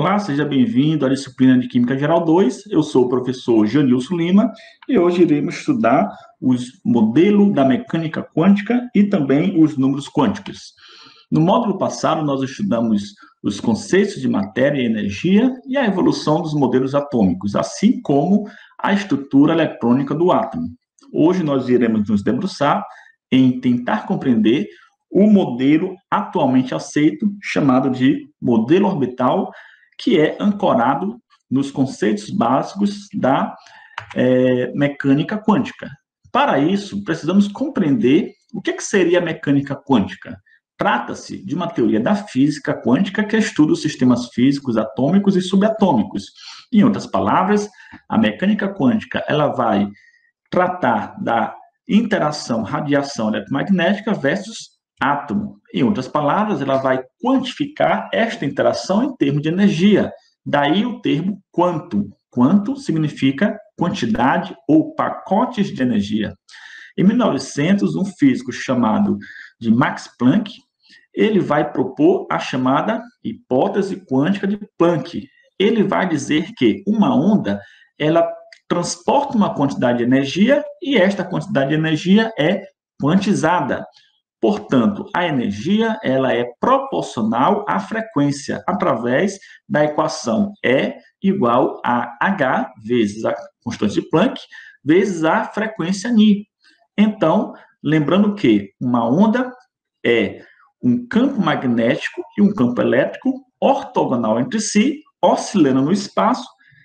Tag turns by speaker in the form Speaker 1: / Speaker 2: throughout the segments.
Speaker 1: Olá, seja bem-vindo à disciplina de Química Geral 2. Eu sou o professor Janilson Lima e hoje iremos estudar os modelos da mecânica quântica e também os números quânticos. No módulo passado, nós estudamos os conceitos de matéria e energia e a evolução dos modelos atômicos, assim como a estrutura eletrônica do átomo. Hoje nós iremos nos debruçar em tentar compreender o modelo atualmente aceito, chamado de modelo orbital, que é ancorado nos conceitos básicos da mecânica quântica. Para isso, precisamos compreender o que seria a mecânica quântica. Trata-se de uma teoria da física quântica que estuda os sistemas físicos atômicos e subatômicos. Em outras palavras, a mecânica quântica ela vai tratar da interação radiação eletromagnética versus átomo. Em outras palavras, ela vai quantificar esta interação em termos de energia. Daí o termo quantum. Quantum significa quantidade ou pacotes de energia. Em 1900, um físico chamado de Max Planck, ele vai propor a chamada hipótese quântica de Planck. Ele vai dizer que uma onda, ela transporta uma quantidade de energia e esta quantidade de energia é quantizada. Portanto, a energia ela é proporcional à frequência através da equação E igual a H vezes a constante de Planck vezes a frequência νi. Então, lembrando que uma onda é um campo magnético e um campo elétrico ortogonal entre si, oscilando no espaço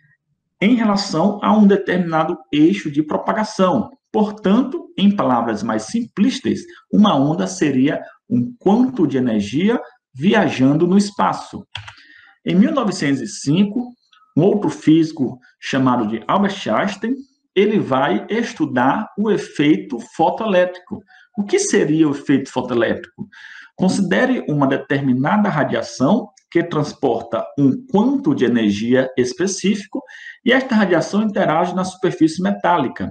Speaker 1: em relação a um determinado eixo de propagação. Portanto, em palavras mais simplistas, uma onda seria um quanto de energia viajando no espaço. Em 1905, um outro físico chamado de Albert Einstein, ele vai estudar o efeito fotoelétrico. O que seria o efeito fotoelétrico? Considere uma determinada radiação que transporta um quanto de energia específico e esta radiação interage na superfície metálica.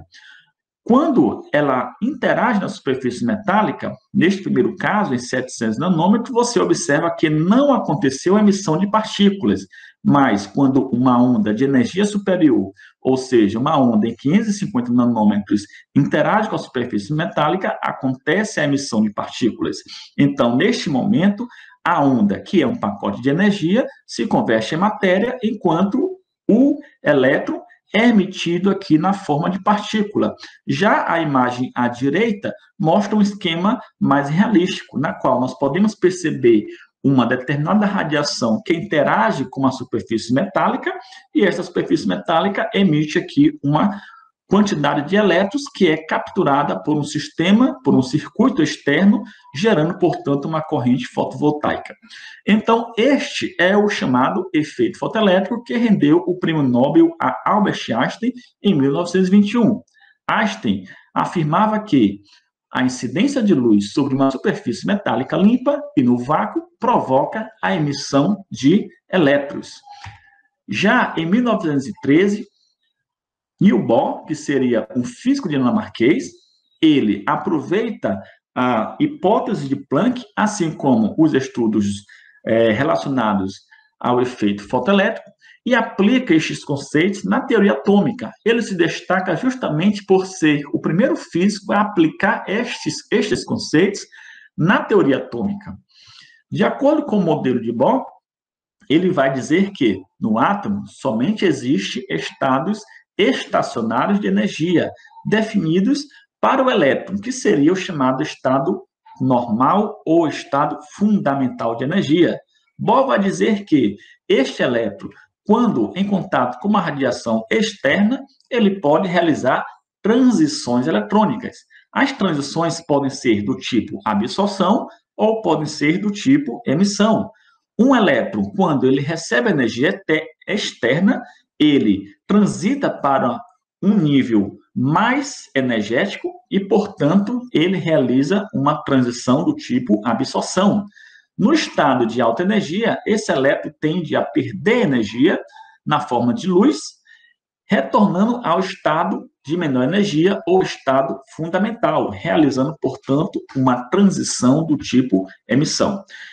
Speaker 1: Quando ela interage na superfície metálica, neste primeiro caso, em 700 nanômetros, você observa que não aconteceu a emissão de partículas, mas quando uma onda de energia superior, ou seja, uma onda em 550 nanômetros, interage com a superfície metálica, acontece a emissão de partículas. Então, neste momento, a onda, que é um pacote de energia, se converte em matéria, enquanto o elétron é emitido aqui na forma de partícula. Já a imagem à direita mostra um esquema mais realístico, na qual nós podemos perceber uma determinada radiação que interage com a superfície metálica, e essa superfície metálica emite aqui uma quantidade de elétrons que é capturada por um sistema, por um circuito externo, gerando, portanto, uma corrente fotovoltaica. Então, este é o chamado efeito fotoelétrico que rendeu o prêmio Nobel a Albert Einstein em 1921. Einstein afirmava que a incidência de luz sobre uma superfície metálica limpa e no vácuo provoca a emissão de elétrons. Já em 1913, Niels Bohr, que seria um físico dinamarquês, ele aproveita a hipótese de Planck, assim como os estudos relacionados ao efeito fotoelétrico, e aplica estes conceitos na teoria atômica. Ele se destaca justamente por ser o primeiro físico a aplicar estes conceitos na teoria atômica. De acordo com o modelo de Bohr, ele vai dizer que no átomo somente existe estados estacionários de energia, definidos para o elétron, que seria o chamado estado normal ou estado fundamental de energia. Bohr vai dizer que este elétron, quando em contato com uma radiação externa, ele pode realizar transições eletrônicas. As transições podem ser do tipo absorção ou podem ser do tipo emissão. Um elétron, quando ele recebe energia externa, ele transita para um nível mais energético e, portanto, ele realiza uma transição do tipo absorção. No estado de alta energia, esse elétron tende a perder energia na forma de luz, retornando ao estado de menor energia ou estado fundamental, realizando, portanto, uma transição do tipo emissão.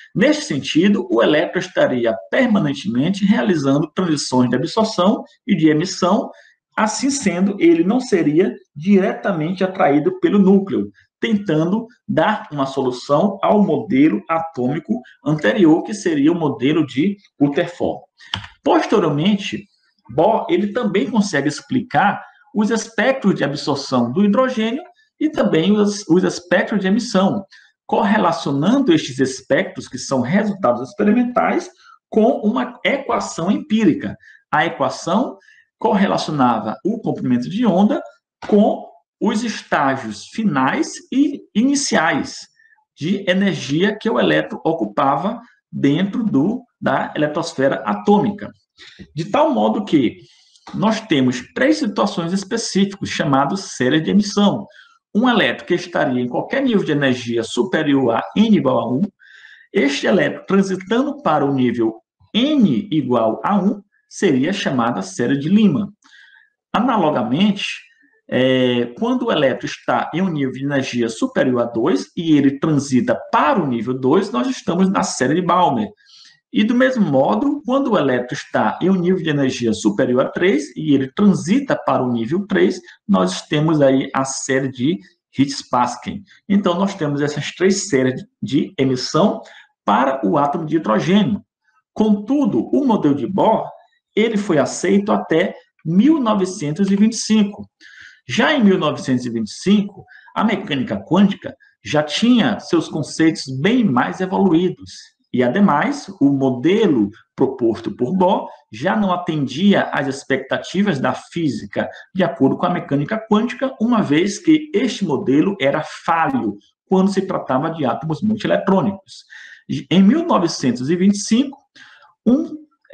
Speaker 1: Neste sentido, o elétron estaria permanentemente realizando transições de absorção e de emissão. Assim sendo, ele não seria diretamente atraído pelo núcleo, tentando dar uma solução ao modelo atômico anterior, que seria o modelo de Rutherford. Posteriormente, Bohr ele também consegue explicar os espectros de absorção do hidrogênio e também os espectros de emissão, correlacionando estes espectros, que são resultados experimentais, com uma equação empírica. A equação correlacionava o comprimento de onda com os estágios finais e iniciais de energia que o elétron ocupava dentro da eletrosfera atômica. De tal modo que nós temos 3 situações específicas, chamadas séries de emissão. Um elétron que estaria em qualquer nível de energia superior a n igual a 1, este elétron transitando para o nível n igual a 1, seria chamada série de Lyman. Analogamente, quando o elétron está em um nível de energia superior a 2 e ele transita para o nível 2, nós estamos na série de Balmer. E do mesmo modo, quando o elétron está em um nível de energia superior a 3 e ele transita para o nível 3, nós temos aí a série de Ritz-Paskin. Então, nós temos essas 3 séries de emissão para o átomo de hidrogênio. Contudo, o modelo de Bohr ele foi aceito até 1925. Já em 1925, a mecânica quântica já tinha seus conceitos bem mais evoluídos. E, ademais, o modelo proposto por Bohr já não atendia às expectativas da física de acordo com a mecânica quântica, uma vez que este modelo era falho quando se tratava de átomos multieletrônicos. Em 1925, um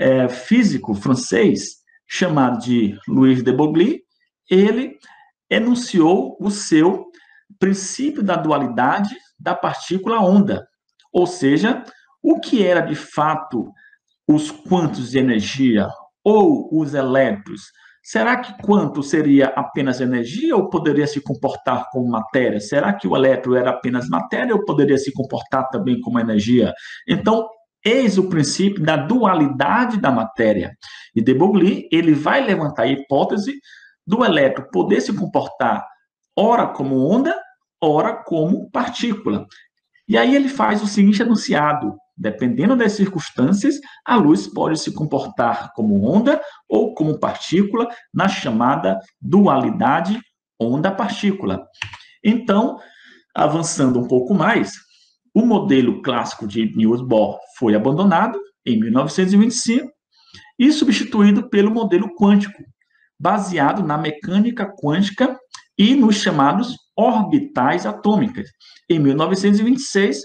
Speaker 1: físico francês chamado de Louis de Broglie, ele enunciou o seu princípio da dualidade da partícula-onda, ou seja, o que era de fato os quantos de energia ou os elétrons? Será que quanto seria apenas energia ou poderia se comportar como matéria? Será que o elétron era apenas matéria ou poderia se comportar também como energia? Então, eis o princípio da dualidade da matéria. E de Broglie, ele vai levantar a hipótese do elétron poder se comportar ora como onda, ora como partícula. E aí ele faz o seguinte enunciado: dependendo das circunstâncias, a luz pode se comportar como onda ou como partícula, na chamada dualidade onda-partícula. Então, avançando um pouco mais, o modelo clássico de Niels Bohr foi abandonado em 1925 e substituído pelo modelo quântico, baseado na mecânica quântica e nos chamados orbitais atômicas. Em 1926,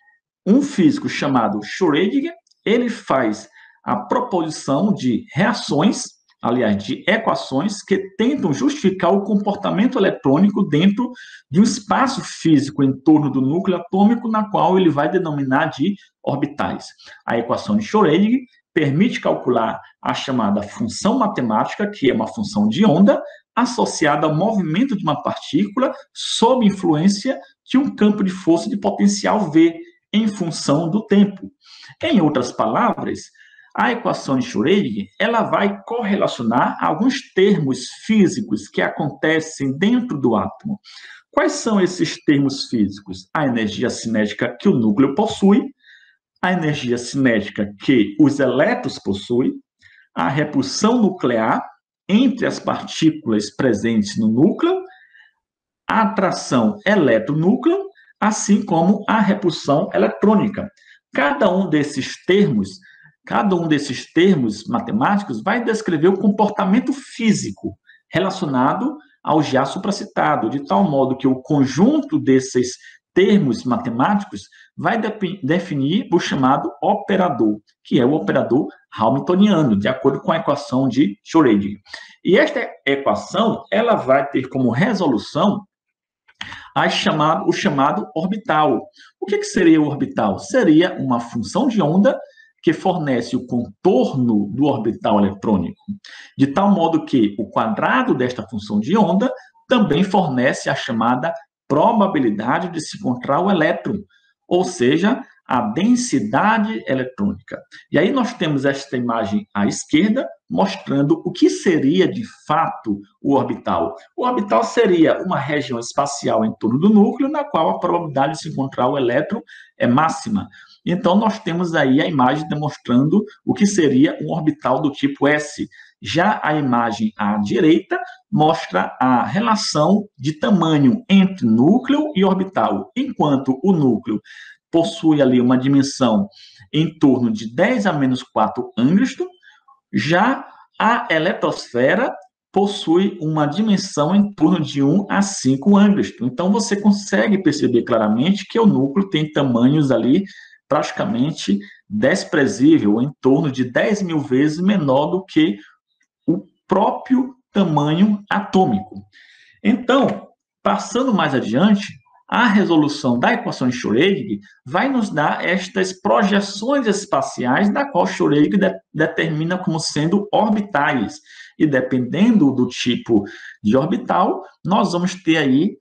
Speaker 1: um físico chamado Schrödinger, ele faz a proposição de reações, aliás, de equações que tentam justificar o comportamento eletrônico dentro de um espaço físico em torno do núcleo atômico, na qual ele vai denominar de orbitais. A equação de Schrödinger permite calcular a chamada função matemática, que é uma função de onda, associada ao movimento de uma partícula sob influência de um campo de força de potencial V, em função do tempo. Em outras palavras, a equação de Schrödinger ela vai correlacionar alguns termos físicos que acontecem dentro do átomo. Quais são esses termos físicos? A energia cinética que o núcleo possui, a energia cinética que os elétrons possuem, a repulsão nuclear entre as partículas presentes no núcleo, a atração eletronúcleo, assim como a repulsão eletrônica. Cada um desses termos matemáticos vai descrever o comportamento físico relacionado ao já supracitado, de tal modo que o conjunto desses termos matemáticos vai definir o chamado operador, que é o operador hamiltoniano, de acordo com a equação de Schrödinger. E esta equação ela vai ter como resolução o chamado orbital. O que seria o orbital? Seria uma função de onda que fornece o contorno do orbital eletrônico, de tal modo que o quadrado desta função de onda também fornece a chamada probabilidade de se encontrar o elétron, ou seja, a densidade eletrônica. E aí nós temos esta imagem à esquerda, mostrando o que seria, de fato, o orbital. O orbital seria uma região espacial em torno do núcleo, na qual a probabilidade de se encontrar o elétron é máxima. Então, nós temos aí a imagem demonstrando o que seria um orbital do tipo S. Já a imagem à direita mostra a relação de tamanho entre núcleo e orbital. Enquanto o núcleo possui ali uma dimensão em torno de 10 a menos 4 angstrom, já a eletrosfera possui uma dimensão em torno de 1 a 5 angstrom. Então, você consegue perceber claramente que o núcleo tem tamanhos ali praticamente desprezível, em torno de 10 mil vezes menor do que o próprio tamanho atômico. Então, passando mais adiante, a resolução da equação de Schrödinger vai nos dar estas projeções espaciais, da qual Schrödinger determina como sendo orbitais. E dependendo do tipo de orbital, nós vamos ter aí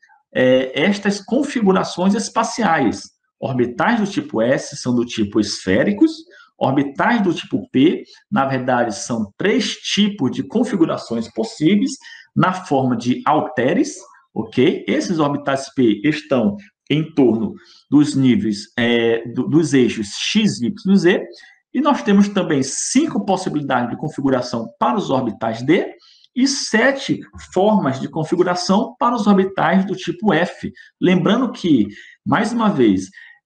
Speaker 1: estas configurações espaciais. Orbitais do tipo S são do tipo esféricos, orbitais do tipo P, na verdade, são 3 tipos de configurações possíveis, na forma de halteres, ok? Esses orbitais P estão em torno dos níveis, dos eixos X, Y e Z, e nós temos também 5 possibilidades de configuração para os orbitais D, e 7 formas de configuração para os orbitais do tipo F. Lembrando que, mais uma vez,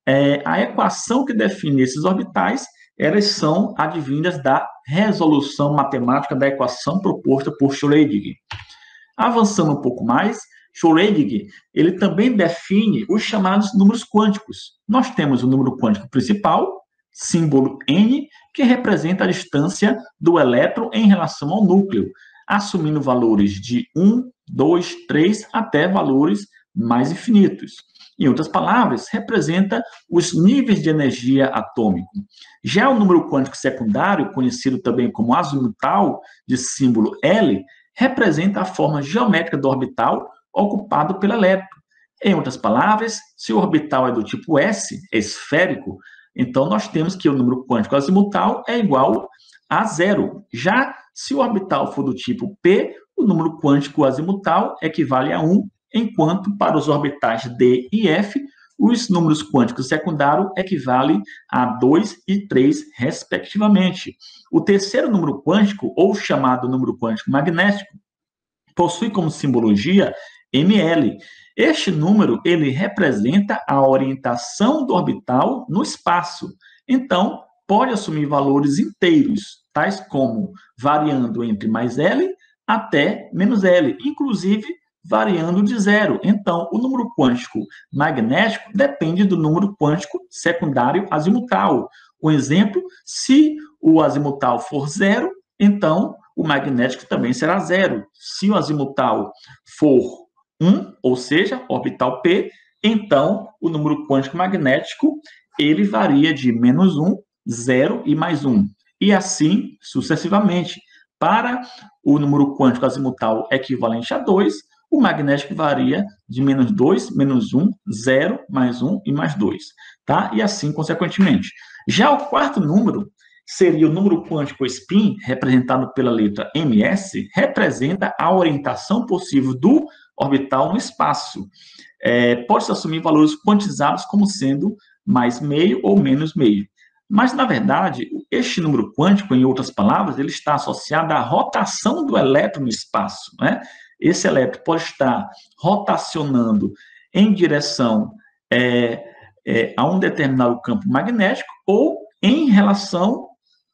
Speaker 1: a equação que define esses orbitais, elas são advindas da resolução matemática da equação proposta por Schrödinger. Avançando um pouco mais, Schrödinger, ele também define os chamados números quânticos. Nós temos o número quântico principal, símbolo n, que representa a distância do elétron em relação ao núcleo, assumindo valores de 1, 2, 3, até valores mais infinitos. Em outras palavras, representa os níveis de energia atômico. Já o número quântico secundário, conhecido também como azimutal, de símbolo L, representa a forma geométrica do orbital ocupado pelo elétron. Em outras palavras, se o orbital é do tipo S, esférico, então nós temos que o número quântico azimutal é igual a 0. Já se o orbital for do tipo P, o número quântico azimutal equivale a 1, enquanto para os orbitais D e F, os números quânticos secundários equivalem a 2 e 3, respectivamente. O terceiro número quântico, ou chamado número quântico magnético, possui como simbologia ml. Este número, ele representa a orientação do orbital no espaço. Então, pode assumir valores inteiros, tais como variando entre mais L até menos L, inclusive variando de 0. Então, o número quântico magnético depende do número quântico secundário azimutal. Um exemplo, se o azimutal for 0, então o magnético também será 0. Se o azimutal for 1, ou seja, orbital P, então o número quântico magnético ele varia de menos 1, 0 e mais 1. E assim sucessivamente. Para o número quântico azimutal equivalente a 2, o magnético varia de menos 2, menos 1, 0, mais 1 e mais 2. Tá? E assim, consequentemente. Já o quarto número seria o número quântico spin, representado pela letra ms, representa a orientação possível do orbital no espaço. Pode-se assumir valores quantizados como sendo mais meio ou menos meio. Mas, na verdade, este número quântico, em outras palavras, ele está associado à rotação do elétron no espaço, né? Esse elétron pode estar rotacionando em direção a um determinado campo magnético ou em relação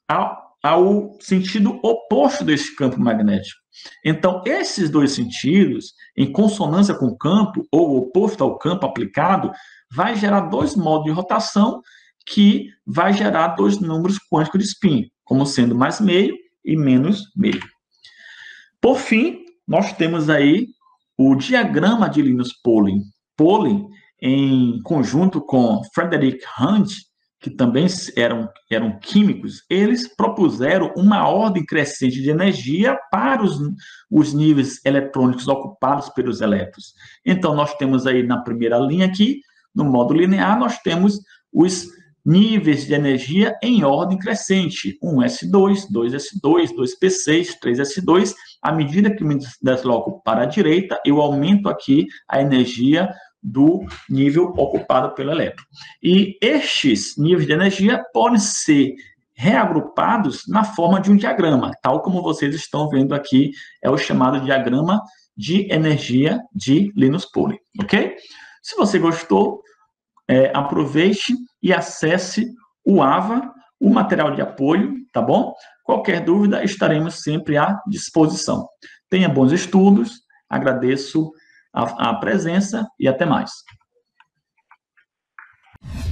Speaker 1: ao sentido oposto desse campo magnético. Então, esses dois sentidos, em consonância com o campo ou oposto ao campo aplicado, vai gerar dois modos de rotação que vai gerar dois números quânticos de spin, como sendo mais meio e menos meio. Por fim, nós temos aí o diagrama de Linus Pauling. Pauling, em conjunto com Frederick Hunt, que também eram químicos, eles propuseram uma ordem crescente de energia para os níveis eletrônicos ocupados pelos elétrons. Então, nós temos aí na primeira linha aqui, no modo linear, nós temos os níveis de energia em ordem crescente, 1s2, 2s2, 2p6, 3s2. À medida que me desloco para a direita, eu aumento aqui a energia do nível ocupado pelo elétron. E estes níveis de energia podem ser reagrupados na forma de um diagrama, tal como vocês estão vendo aqui, é o chamado diagrama de energia de Linus Pauling, ok? Se você gostou, aproveite e acesse o AVA, o material de apoio, tá bom? Qualquer dúvida, estaremos sempre à disposição. Tenha bons estudos, agradeço a presença e até mais.